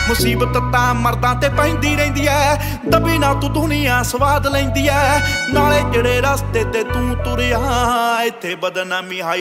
मुसीबत तां मर्दां ते पैंदी रहिंदी ऐ, दबी ना तू दुनिया स्वाद लैंदी ऐ। नाले जेड़े रस्ते ते तू तुरिया इत्थे बदनामी हाई